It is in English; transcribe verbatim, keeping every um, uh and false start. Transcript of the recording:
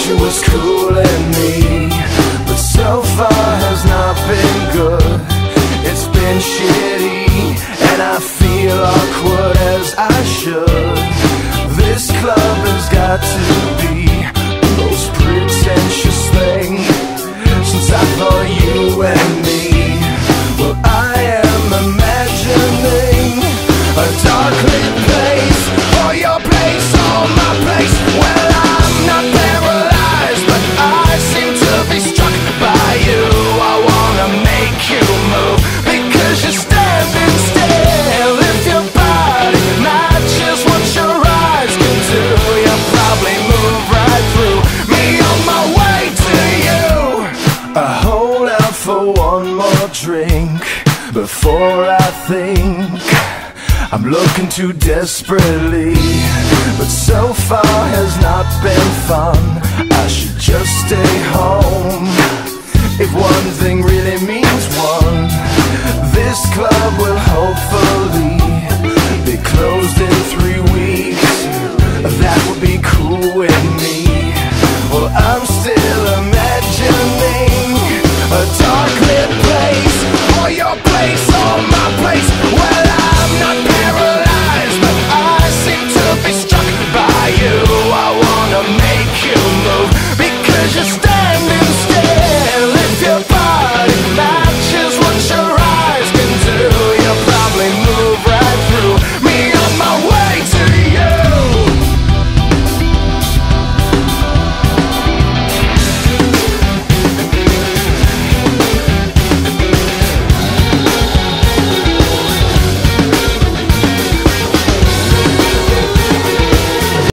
she was cooling me, but so far has not been good. It's been shitty, and I feel awkward as I should. This club has got to be the most pretentious thing since I thought you and me. Well, I am imagining a dark lit place, or your place, or my place. Well, I'm not paralyzed, but I seem to be struck by you. I wanna make you move, because you're standing still. If your body matches what your eyes can do, you'll probably move right through me on my way to you. I hold out for one more drink before I think I'm looking too desperately, but so far has not been fun. I should just stay home. If one thing really means one, this club will